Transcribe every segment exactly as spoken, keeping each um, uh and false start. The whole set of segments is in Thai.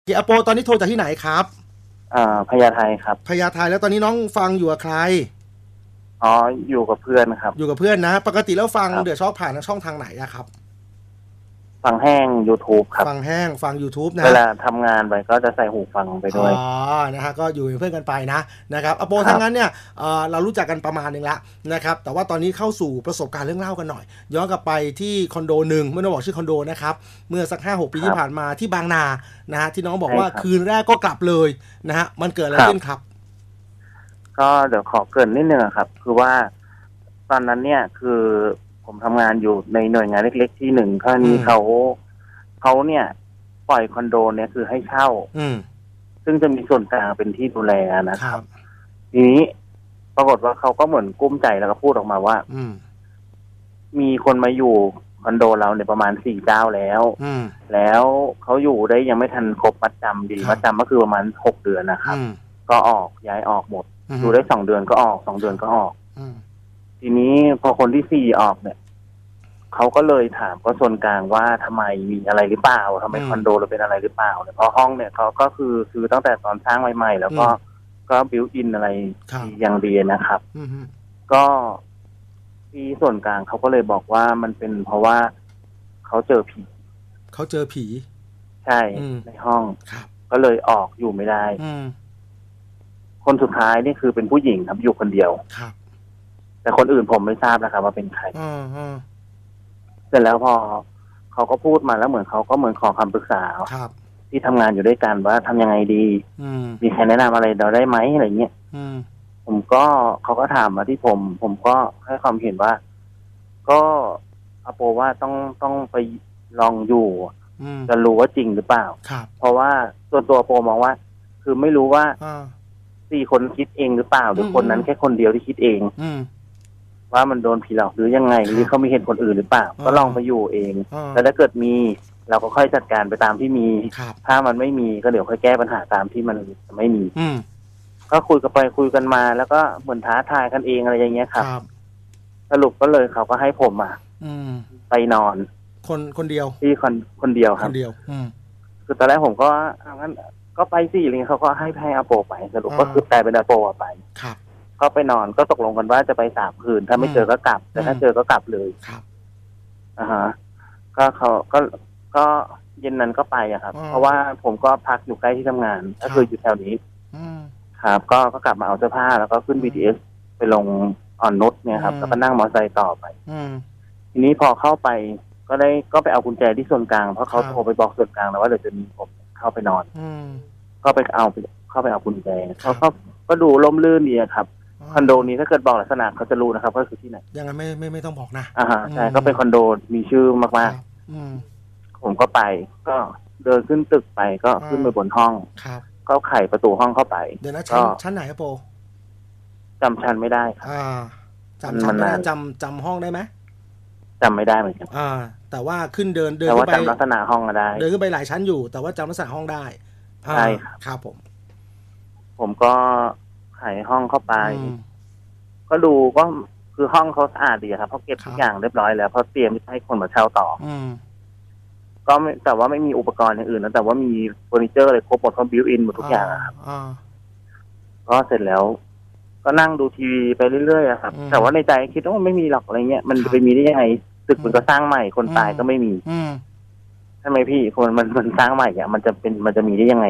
เกียร์โปตอนนี้โทรจากที่ไหนครับอ่าพญาไทครับพญาไทแล้วตอนนี้น้องฟังอยู่กับใครอ๋ออยู่กับเพื่อนครับอยู่กับเพื่อนนะปกติแล้วฟังครับเดือดช็อคผ่านช่องทางไหนอะครับฟังแห้ง YouTube ครับฟังแห้งฟัง YouTube เวนะลาทำงานไปก็จะใส่หูฟังไปอ๋อด้วยนะฮะก็อยู่เป็นเพื่อนกันไปนะนะครับอโปครับทั้งนั้นเนี่ยเเรารู้จักกันประมาณนึงแล้วนะครับแต่ว่าตอนนี้เข้าสู่ประสบการณ์เรื่องเล่ากันหน่อยย้อนกลับไปที่คอนโดหนึ่งไม่ต้องบอกชื่อคอนโดนะครับเมื่อสัก ห้าหก ปีที่ผ่านมาที่บางนานะฮะที่น้องบอกว่าใช่ครับคืนแรกก็กลับเลยนะฮะมันเกิดอะไรครับขึ้นครับก็เดี๋ยวขอเกริ่นนิดนึงครับคือว่าตอนนั้นเนี่ยคือผมทำงานอยู่ในหน่วยงานเล็กๆที่หนึ่งคราวนี้เขาเขาเนี่ยปล่อยคอนโดเนี่ยคือให้เช่าอืมซึ่งจะมีส่วนกลางเป็นที่ดูแลนะคครัรับบทีนี้ปรากฏว่าเขาก็เหมือนกุ้มใจแล้วก็พูดออกมาว่าอืมมีคนมาอยู่คอนโดเราเนี่ยประมาณสี่เจ้าแล้วอืมแล้วเขาอยู่ได้ยังไม่ทันครบมัดจำดีมัดจำก็คือประมาณหกเดือนนะครับก็ออกย้ายออกหมดอยู่ได้สองเดือนก็ออกสองเดือนก็ออกทีนี้พอคนที่สี่ออกเนี่ยเขาก็เลยถามก็ส่วนกลางว่าทำไมมีอะไรหรือเปล่าทำไมคอนโดเราเป็นอะไรหรือเปล่าเนี่ยเพราะห้องเนี่ยเขาก็คือคือตั้งแต่ตอนสร้างใหม่ๆแล้วก็ก็บิวอินอะไรอย่างดีนะครับก็ที่ส่วนกลางเขาก็เลยบอกว่ามันเป็นเพราะว่าเขาเจอผีเขาเจอผีใช่ในห้องก็เลยออกอยู่ไม่ได้คนสุดท้ายนี่คือเป็นผู้หญิงครับอยู่คนเดียวครับแต่คนอื่นผมไม่ทราบนะครับว่าเป็นใครเสร็จแล้วพอเขาก็พูดมาแล้วเหมือนเขาก็เหมือนขอคำปรึกษาที่ทำงานอยู่ด้วยกันว่าทำยังไงดีมีใครแนะนำอะไรเราได้ไหมอะไรเงี้ยผมก็เขาก็ถามมาที่ผมผมก็ให้ความเห็นว่าก็อโปว่าต้องต้องไปลองอยู่จะรู้ว่าจริงหรือเปล่าเพราะว่าส่วนตัวโปมองว่าคือไม่รู้ว่าสี่คนคิดเองหรือเปล่าหรือคนนั้นแค่คนเดียวที่คิดเองว่ามันโดนผีหลอกหรือยังไงหรือเขามีเหตุผลอื่นหรือเปล่าก็ลองไปอยู่เองแล้วถ้าเกิดมีเราก็ค่อยจัดการไปตามที่มีถ้ามันไม่มีก็เดี๋ยวค่อยแก้ปัญหาตามที่มันไม่มีก็คุยกันไปคุยกันมาแล้วก็เหมือนท้าทายกันเองอะไรอย่างเงี้ยครับสรุปก็เลยเขาก็ให้ผมอ่ะไปนอนคนคนเดียวที่คนคนเดียวครับคนเดียวคือตอนแรกผมก็งั้นก็ไปสิอะไรเขาก็ให้ให้อาโปไปสรุปก็คือแต่เป็นอาโปไปครับก็ไปนอนก็ตกลงกันว่าจะไปสามคืนถ้าไม่เจอก็กลับแต่ถ้าเจอก็กลับเลยครับอ่าฮะก็เขาก็ก็เย็นนั้นก็ไปอะครับเพราะว่าผมก็พักอยู่ใกล้ที่ทำงานก็คืออยู่แถวนี้ครับก็ก็กลับมาเอาเสื้อผ้าแล้วก็ขึ้น บี ที เอส ไปลงอ่อนนุชเนี่ยครับแล้วก็นั่งมอเตอร์ไซค์ต่อไปทีนี้พอเข้าไปก็ได้ก็ไปเอากุญแจที่ส่วนกลางเพราะเขาโทรไปบอกส่วนกลางแล้วว่าเดี๋ยวจะมีผมเข้าไปนอนก็ไปเอาเข้าไปเอากุญแจเขาก็ก็ดูร่มรื่นดีครับคอนโดนี้ถ้าเกิดบอกลักษณะเขาจะรู้นะครับว่าคือที่ไหนยังไงไม่ไม่ไม่ต้องบอกนะอ่าฮะใช่ก็เป็นคอนโดมีชื่อมากๆผมก็ไปก็เดินขึ้นตึกไปก็ขึ้นไปบนห้องก็ไขประตูห้องเข้าไปเดี๋ยวนะชั้นชั้นไหนครับโปจำชั้นไม่ได้ครับจำชั้นไม่ได้จำจำห้องได้ไหมจำไม่ได้เหมือนกันอ่าแต่ว่าขึ้นเดินเดินแต่ขึ้ว่าจำลักษณะห้องก็ได้เดินขึ้นไปหลายชั้นอยู่แต่ว่าจำลักษณะห้องได้ใช่ครับผมผมก็ไขห้องเข้าไปก็ดูก็คือห้องเขาสะอาดดีครับเขาเก็บทุกอย่างเรียบร้อยแล้วเขาเตรียมให้คนมาเช่าต่อก็แต่ว่าไม่มีอุปกรณ์อย่างอื่นนะแต่ว่ามีเฟอร์นิเจอร์อะไรครบหมดเขาบิวอินหมดทุกอย่างครับก็เสร็จแล้วก็นั่งดูทีวีไปเรื่อยๆครับแต่ว่าในใจคิดว่ามันไม่มีหรอกอะไรเงี้ยมันจะไปมีได้ยังไงตึกมันก็สร้างใหม่คนตายก็ไม่มีใช่ไหมพี่คนมันมันสร้างใหม่อ่ะมันจะเป็นมันจะมีได้ยังไง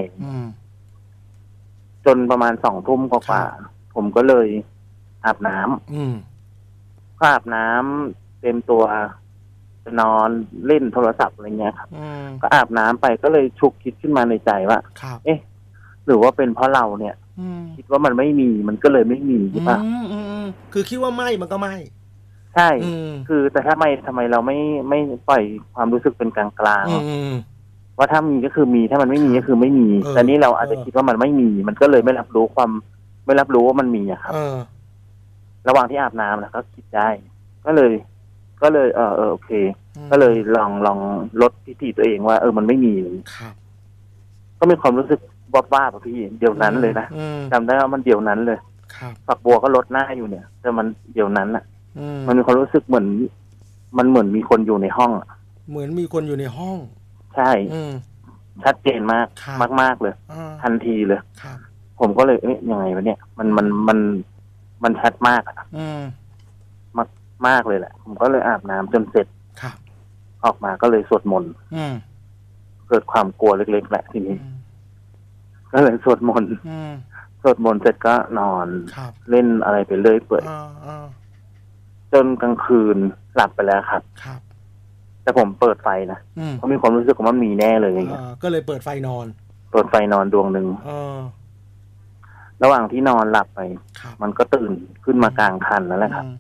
จนประมาณสองทุ่มกว่าผมก็เลยอาบน้ำก็อาบน้ำเต็มตัวจะนอนเล่นโทรศัพท์อะไรเงี้ยครับก็อาบน้ำไปก็เลยฉุกคิดขึ้นมาในใจว่าเอ๊ะหรือว่าเป็นเพราะเราเนี่ยคิดว่ามันไม่มีมันก็เลยไม่มีใช่ปะคือคิดว่าไม่มันก็ไม่ใช่คือแต่ถ้าไม่ทำไมเราไม่ไม่ปล่อยความรู้สึกเป็นกลางกลางว่าถ้ามีก็คือมีถ้ามันไม่มีก็คือไม่มีแต่นี้เราอาจจะคิดว่ามันไม่มีมันก็เลยไม่รับรู้ความไม่รับรู้ว่ามันมีอะครับระหว่างที่อาบน้ำนะก็คิดได้ก็เลยก็เลยเออเออโอเคก็เลยลองลองลดทิฐิตัวเองว่าเออมันไม่มีก็มีความรู้สึกบ้าบ้าป่ะพี่เดี๋ยวนั้นเลยนะจำได้ว่ามันเดี๋ยวนั้นเลยฝักบัวก็ลดหน้าอยู่เนี่ยแต่มันเดี๋ยวนั้นอะมันมีความรู้สึกเหมือนมันเหมือนมีคนอยู่ในห้องอะเหมือนมีคนอยู่ในห้องใช่ชัดเจนมากมากมากเลยทันทีเลยผมก็เลยเอ๊ะยังไงวะเนี่ยมันมันมันมันชัดมากอ่ะมากมากเลยแหละผมก็เลยอาบน้ำจนเสร็จออกมาก็เลยสวดมนต์เกิดความกลัวเล็กๆแหละทีนี้ก็เลยสวดมนต์สวดมนต์เสร็จก็นอนเล่นอะไรไปเรื่อยเปื่อยจนกลางคืนหลับไปแล้วครับแต่ผมเปิดไฟนะเพราะมีความรู้สึกว่ามันมีแน่เลยอย่างเงี้ยก็เลยเปิดไฟนอนเปิดไฟนอนดวงหนึ่งระหว่างที่นอนหลับไปมันก็ตื่นขึ้นมากลางคันนั่นแหละครับ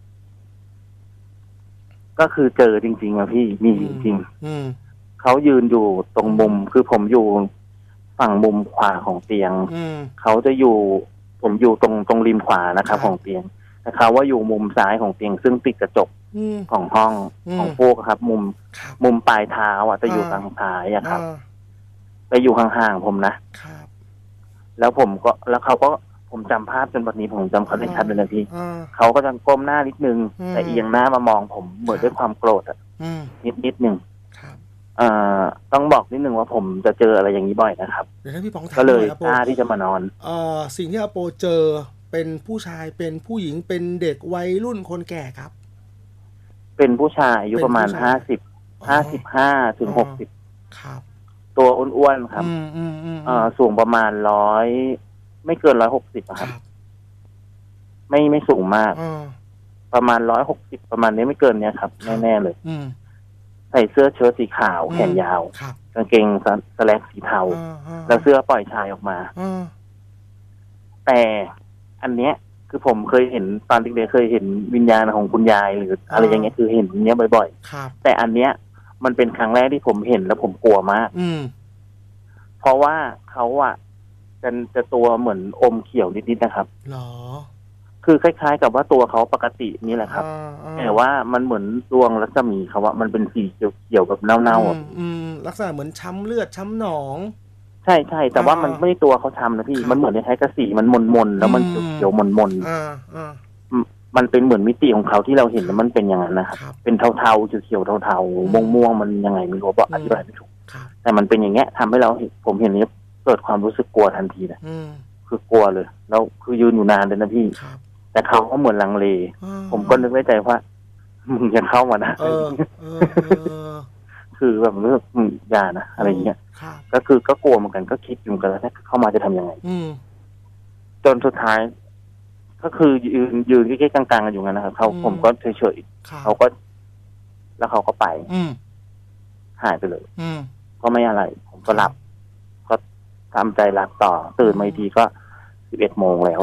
ก็คือเจอจริงๆอะพี่มีจริงๆเขายืนอยู่ตรงมุมคือผมอยู่ฝั่งมุมขวาของเตียงเขาจะอยู่ผมอยู่ตรงตรงริมขวานะครับของเตียงแต่เขาว่าอยู่มุมซ้ายของเตียงซึ่งติดกระจกของห้องของพวกครับ มุมมุมปลายเท้าอ่ะจะอยู่ทางซ้ายอะครับไปอยู่ห่างๆผมนะแล้วผมก็แล้วเขาก็ผมจำภาพจนวันนี้ผมจำเขาได้ชัดเลยนะพี่เขาก็จะก้มหน้านิดนึงแต่เอียงหน้ามามองผมเหมือนด้วยความโกรธอ่ะนิดนิดนึงอ่าต้องบอกนิดนึงว่าผมจะเจออะไรอย่างนี้บ่อยนะครับเดี๋ยวถ้าพี่ป๋องถามก็เลยกล้าที่จะมานอนเอ่อสิ่งที่อาโปเจอเป็นผู้ชายเป็นผู้หญิงเป็นเด็กวัยรุ่นคนแก่ครับเป็นผู้ชายอายุประมาณห้าสิบห้าสิบห้าถึงหกสิบครับตัวอ้วนๆครับอ่าสูงประมาณร้อยไม่เกินร้อยหกสิบครับไม่ไม่สูงมากประมาณร้อยหกสิบประมาณนี้ไม่เกินเนี้ยครับแน่ๆเลยใส่เสื้อเชิ้ตสีขาวแขนยาวกางเกงสแลกสีเทาแล้วเสื้อปล่อยชายออกมาแต่อันเนี้ยคือผมเคยเห็นตอนเด็กๆเคยเห็นวิญญาณของคุณยายหรืออะไรอย่างเงี้ยคือเห็นเนี้ยบ่อยๆแต่อันเนี้ยมันเป็นครั้งแรกที่ผมเห็นแล้วผมกลัวมากเพราะว่าเขาอะจะจะตัวเหมือนอมเขียวนิดๆนะครับหรอคือคล้ายๆกับว่าตัวเขาปกตินี่แหละครับแต่ว่ามันเหมือนดวงรัศมีเขาว่ามันเป็นสีเขียวๆแบบเน่าๆอืมลักษณะเหมือนช้ำเลือดช้ำหนองใช่ใช่แต่ว่ามันไม่ได้ตัวเขาช้ำนะพี่มันเหมือนคล้ายๆกับสีมันมนๆแล้วมันเขียวๆมนๆมันเป็นเหมือนมิติของเขาที่เราเห็นแล้วมันเป็นอย่างนั้นนะครับเป็นเทาๆเขียวๆเทาๆม่วงๆมันยังไงไม่รู้บอกอธิบายไม่ถูกแต่มันเป็นอย่างเงี้ยทำให้เราผมเห็นนี้เกิดความรู้สึกกลัวทันทีนะคือกลัวเลยแล้วคือยืนอยู่นานเลยนะพี่แต่เขาก็เหมือนลังเลผมก็นึกในใจว่ามึงจะเข้ามานะคือแบบเรื่องอย่านะอะไรเงี้ยก็คือก็กลัวเหมือนกันก็คิดอยู่กันแล้วถ้าเข้ามาจะทำยังไงจนสุดท้ายก็คือยืนยืนใกล้ๆกลางๆกันอยู่กันนะครับเขาผมก็เฉยๆเขาก็แล้วเขาก็ไปหายไปเลยก็ไม่อะไรผมก็หลับก็ทำใจหลับต่อตื่นมาอีกทีก็สิบเอ็ดโมงแล้ว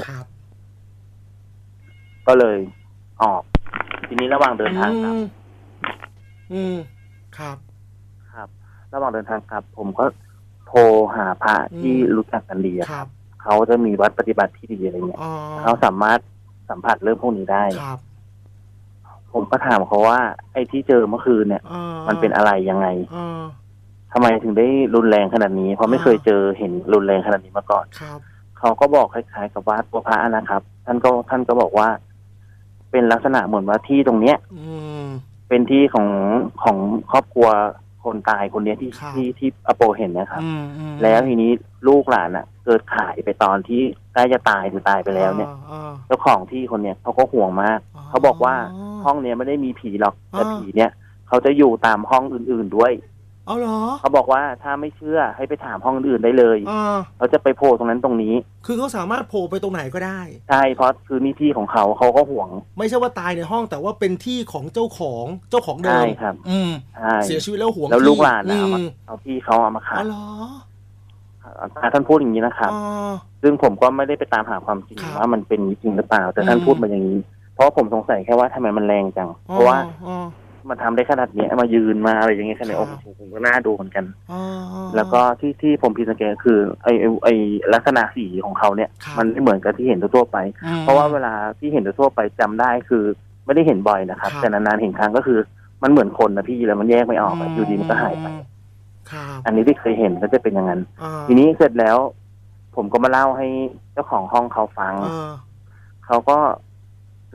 ก็เลยออกทีนี้ระหว่างเดินทางกลับอืมครับครับระหว่างเดินทางกลับผมก็โทรหาพระที่รู้จักกันดีครับเขาจะมีวัดปฏิบัติที่ดีอะไรเงี้ยเขาสามารถสัมผัสเรื่องพวกนี้ได้ครับผมก็ถามเขาว่าไอ้ที่เจอเมื่อคืนเนี่ยมันเป็นอะไรยังไงทำไมถึงได้รุนแรงขนาดนี้เพราะไม่เคยเจอเห็นรุนแรงขนาดนี้มาก่อนเขาก็บอกคล้ายๆกับว่าตัวพระนะครับท่านก็ท่านก็บอกว่าเป็นลักษณะเหมือนว่าที่ตรงเนี้ยเป็นที่ของของครอบครัวคนตายคนนี้ที่ที่ที่อโปเห็นนะครับแล้วทีนี้ลูกหลานอ่ะเกิดขายไปตอนที่ใกล้จะตายหรือตายไปแล้วเนี่ยเจ้าของที่คนเนี้ยเขาก็ห่วงมากเขาบอกว่าห้องเนี้ยไม่ได้มีผีหรอกแต่ผีเนี้ยเขาจะอยู่ตามห้องอื่นๆด้วยเอาเหรอเขาบอกว่าถ้าไม่เชื่อให้ไปถามห้องอื่นได้เลยเขาจะไปโผล่ตรงนั้นตรงนี้คือเขาสามารถโผล่ไปตรงไหนก็ได้ใช่เพราะคือนี่ที่ของเขาเขาก็ห่วงไม่ใช่ว่าตายในห้องแต่ว่าเป็นที่ของเจ้าของเจ้าของเดิมใช่ครับอืมเสียชีวิตแล้วห่วงแล้วลูกหลานเอาเอาที่เขาเอามาขายอ๋อเหรอท่านพูดอย่างนี้นะครับซึ่งผมก็ไม่ได้ไปตามหาความจริงว่ามันเป็นจริงหรือเปล่าแต่ท่านพูดมาอย่างนี้เพราะผมสงสัยแค่ว่าทำไมมันแรงจังเพราะว่ามันทำได้ขนาดนี้มายืนมาอะไรอย่างเงี้ยขนาดโอ้โหผมก็น่าดูเหมือนกันแล้วก็ที่ที่ผมพิจารณาคือไอไอลักษณะสีของเขาเนี่ยมันไม่เหมือนกับที่เห็นทั่วไปเพราะว่าเวลาที่เห็นทั่วไปจำได้คือไม่ได้เห็นบ่อยนะครับแต่นานๆเห็นครั้งก็คือมันเหมือนคนนะพี่แล้วมันแยกไม่ออกอยู่ดีมันก็หายไปอันนี้ที่เคยเห็นก็จะเป็นอย่างนั้นทีนี้เสร็จแล้วผมก็มาเล่าให้เจ้าของห้องเขาฟังเขาก็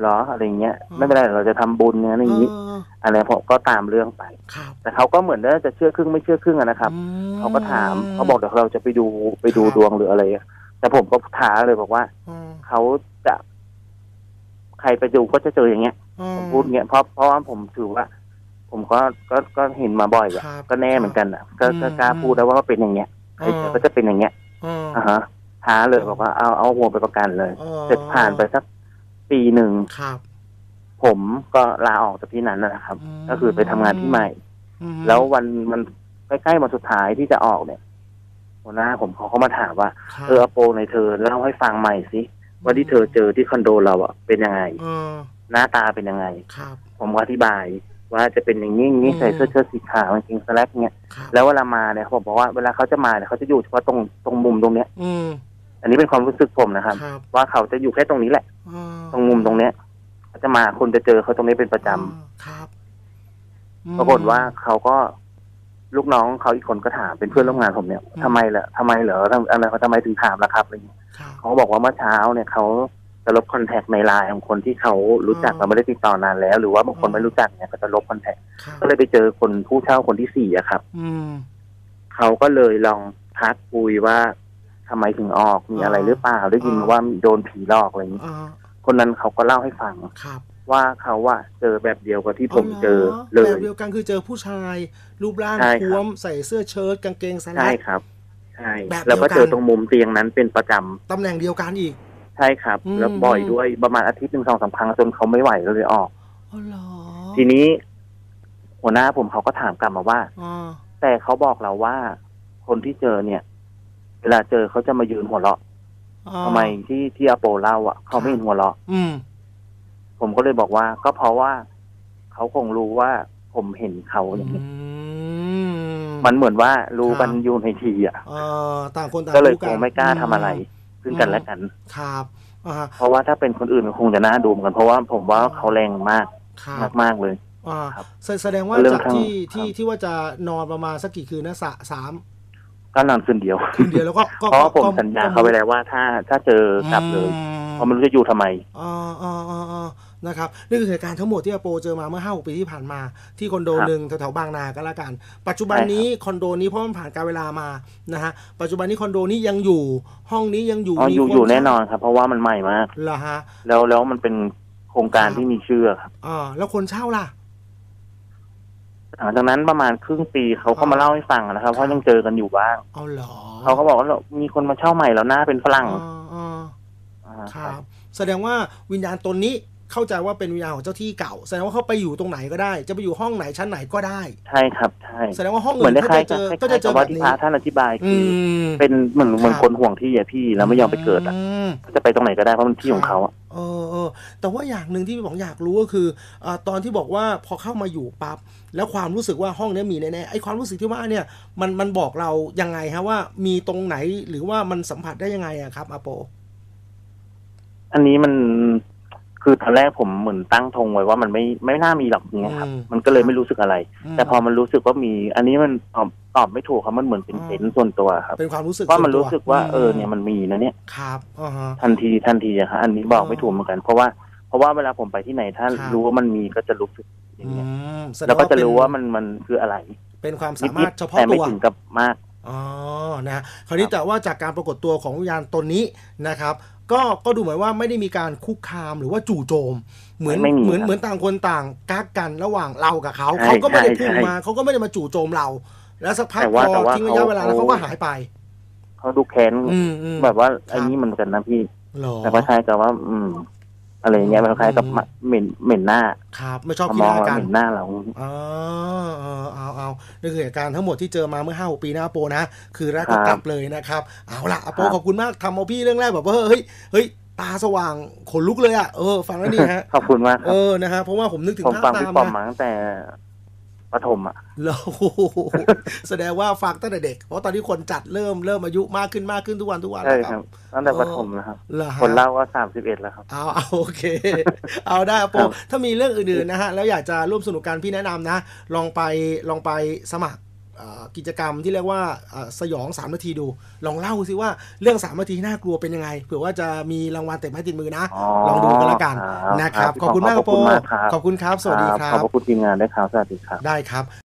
เหรออะไรเงี้ยไม่เป็นไรเราจะทำบุญเนี่ยอย่างนี้อะไรผมก็ตามเรื่องไปแต่เขาก็เหมือนว่าจะเชื่อครึ่งไม่เชื่อครึ่งนะครับเขาก็ถามเขาบอกเดี๋ยวเราจะไปดูไปดูดวงหรืออะไรแต่ผมก็ท้าเลยบอกว่าเขาจะใครไปดูก็จะเจออย่างเงี้ยผมพูดเงี้ยเพราะเพราะว่าผมถือว่าผมก็ก็ก็เห็นมาบ่อยอ่ะก็แน่เหมือนกันอ่ะก็กล้าพูดแล้วว่าเป็นอย่างเงี้ยใครเจอก็จะเป็นอย่างเงี้ยอ่าฮะท้าเลยบอกว่าเอาเอาหัวไปประกันเลยเสร็จผ่านไปสักปีหนึ่งผมก็ลาออกจากที่นั้นนะครับก็คือไปทำงานที่ใหม่แล้ววันมันใกล้ๆวันสุดท้ายที่จะออกเนี่ยหัวหน้าผมเขาเขามาถามว่าเออโปในเธอเล่าให้ฟังใหม่สิว่าที่เธอเจอที่คอนโดเราอ่ะเป็นยังไงหน้าตาเป็นยังไงผมก็อธิบายว่าจะเป็นอย่างนี้อย่างนี้ใส่เสื้อเชิ้ตสีขาวกางเกงสแลกเนี่ยแล้วเวลามาเนี่ยผมบอกว่าเวลาเขาจะมาเนี่ยเขาจะอยู่เฉพาะตรงตรงมุมตรงเนี้ยอันนี้เป็นความรู้สึกผมนะครับว่าเขาจะอยู่แค่ตรงนี้แหละตรงมุมตรงเนี้ยเขาจะมาคนจะเจอเขาตรงนี้เป็นประจำปรากฏว่าเขาก็ลูกน้องเขาอีกคนก็ถามเป็นเพื่อนร่วมงานผมเนี่ยทำไมเหรอทำไมเหรออะไรเขาทำไมถึงถามล่ะครับอะไรอย่างเงี้ยเขาบอกว่าเมื่อเช้าเนี่ยเขาจะลบคอนแทคในไลน์ของคนที่เขารู้จักเราไม่ได้ติดต่อนานแล้วหรือว่าบางคนไม่รู้จักเนี่ยก็จะลบคอนแทคก็เลยไปเจอคนผู้เช่าคนที่สี่อะครับเขาก็เลยลองทักคุยว่าทำไมถึงออกมีอะไรหรือเปล่าได้ยินว่าโดนผีหลอกอะไรอย่างนี้คนนั้นเขาก็เล่าให้ฟังว่าเขาว่าเจอแบบเดียวกับที่ผมเจอเลยแบบเดียวกันคือเจอผู้ชายรูปร่างท้วมใส่เสื้อเชิ้ตกางเกงสแลกใช่ครับใช่แล้วก็เจอตรงมุมเตียงนั้นเป็นประจำตำแหน่งเดียวกันอีกใช่ครับแล้วบ่อยด้วยประมาณอาทิตย์หนึ่งสองสามครั้งจนเขาไม่ไหวแล้วเลยออกทีนี้หัวหน้าผมเขาก็ถามกลับมาว่าแต่เขาบอกเราว่าคนที่เจอเนี่ยเวลาเจอเขาจะมายืนหัวเราะทำไมที่ที่อาโปเล่าอ่ะเขาไม่เห็นหัวเราะผมก็เลยบอกว่าก็เพราะว่าเขาคงรู้ว่าผมเห็นเขาอย่างนี้มันเหมือนว่ารู้กันอยู่ในทีอ่ะต่างคนต่างก็เลยคงไม่กล้าทำอะไรซึ่งกันและกันครับเพราะว่าถ้าเป็นคนอื่นคงจะน่าดูเหมือนกันเพราะว่าผมว่าเขาแรงมากมากมากเลยแสดงว่าจากที่ที่ที่ว่าจะนอนประมาณสักกี่คืนนะสามก็นอนคืนเดียวคืนเดียวแล้วก็เพราะผมสัญญาเขาไปแล้วว่าถ้าถ้าเจอกลับเลยเพราะมันรู้จะอยู่ทำไมอ๋ออ๋ออ๋อนะครับนี่คือเหตุการณ์ทั้งหมดที่อาโปเจอมาเมื่อห้าหกปีที่ผ่านมาที่คอนโดหนึ่งแถวๆบางนาก็แล้วกันปัจจุบันนี้คอนโดนี้เพราะมันผ่านการเวลามานะฮะปัจจุบันนี้คอนโดนี้ยังอยู่ห้องนี้ยังอยู่อ๋ออยู่อยู่แน่นอนครับเพราะว่ามันใหม่มากเหรอฮะแล้วแล้วมันเป็นโครงการที่มีชื่อครับอ๋อแล้วคนเช่าล่ะหลังจากนั้นประมาณครึ่งปีเขาก็มาเล่าให้ฟังนะครับเพราะยังเจอกันอยู่บ้างเอาเหรอเขาก็บอกว่ามีคนมาเช่าใหม่แล้วหน้าเป็นฝรั่งอ๋อครับแสดงว่าวิญญาณตนนี้เข้าใจว่าเป็นวิญญาณของเจ้าที่เก่าแสดงว่าเขาไปอยู่ตรงไหนก็ได้จะไปอยู่ห้องไหนชั้นไหนก็ได้ใช่ครับใช่แสดงว่าห้องอื่นก็จะเจอก็จะเจอแบบนี้ท่านอธิบายคือเป็นเหมือนเหมือนคนห่วงที่อ่ะพี่แล้วไม่ยอมไปเกิดอ่ะจะไปตรงไหนก็ได้เพราะมันที่ของเขาอ่ะเออเออแต่ว่าอย่างหนึ่งที่พี่บอกอยากรู้ก็คืออ่าตอนที่บอกว่าพอเข้ามาอยู่ปั๊บแล้วความรู้สึกว่าห้องนี้มีแน่ๆไอ้ความรู้สึกที่ว่าเนี่ยมันมันบอกเรายังไงฮะว่ามีตรงไหนหรือว่ามันสัมผัสได้ยังไงอะครับอาโปอันนี้มันคือตอนแรกผมเหมือนตั้งธงไว้ว่ามันไม่ไม่น่ามีหรอกเนี้ยครับมันก็เลยไม่รู้สึกอะไรแต่พอมันรู้สึกว่ามีอันนี้มันตอบตอบไม่ถูกครับมันเหมือนเป็นเซนส์ส่วนตัวครับเป็นความรู้สึกว่ามันรู้สึกว่าเออเนี่ยมันมีนะเนี่ยครับทันทีทันทีอะครับอันนี้บอกไม่ถูกเหมือนกันเพราะว่าเพราะว่าเวลาผมไปที่ไหนถ้ารู้ว่ามันมีก็จะรู้สึกอย่างเงี้ยแล้วก็จะรู้ว่ามันมันคืออะไรเป็นความสามารถเฉพาะตัวแต่ไม่ถึงกับมากอ๋อนะคราวนี้แต่ว่าจากการปรากฏตัวของวิญญาณตนนี้นะครับก็ก็ดูเหมือนว่าไม่ได้มีการคุกคามหรือว่าจู่โจมเหมือนเหมือนเหมือนต่างคนต่างกักกันระหว่างเรากับเขาเขาก็ไม่ได้พุ่งมาเขาก็ไม่ได้มาจู่โจมเราแล้วสักพักพอทิ้งระยะเวลาแล้วเขาก็หายไปเขาดูแค้นแบบว่าไอ้นี่มันกันนะพี่แต่ก็ใช่กับว่าอืมอะไรเงี้ยมันคล้ายกับเหม็นเหม็นหน้าครับไม่ชอบกินหน้ากันเหม็นหน้าเราอ๋อเอาเอานี่คือเหตุการณ์ทั้งหมดที่เจอมาเมื่อห้าหกปีนะอาโปนะคือแรกก็กลับเลยนะครับเอาล่ะอาโปขอบคุณมากทำเอาพี่เรื่องแรกแบบว่าเฮ้ยเฮ้ยตาสว่างขนลุกเลยอ่ะเออฟังแล้วนี่ฮะขอบคุณมากเออนะฮะเพราะว่าผมนึกถึงภาพตามนะมาตั้งแต่ประถมอ่ะแล้วแสดงว่าฟังตั้งแต่เด็กเพราะตอนนี้คนจัดเริ่มเริ่มอายุมากขึ้นมากขึ้นทุกวันทุกวันใช่ครับตั้งแต่ประถมนะครับคนเล่าก็สามสิบเอ็ดแล้วครับเอาเอาโอเคเอาได้โปถ้ามีเรื่องอื่นๆนะฮะแล้วอยากจะร่วมสนุกกันพี่แนะนำนะลองไปลองไปสมัครกิจกรรมที่เรียกว่าสยองสามนาทีดูลองเล่าซิว่าเรื่องสามนาทีน่ากลัวเป็นยังไงเผื่อว่าจะมีรางวัลเต็มไม้ติดมือนะลองดูกันแล้วกันนะครับขอบคุณมากครับโปขอบคุณครับสวัสดีครับขอบคุณทีมงานด้วยครับสวัสดีครับได้ครับ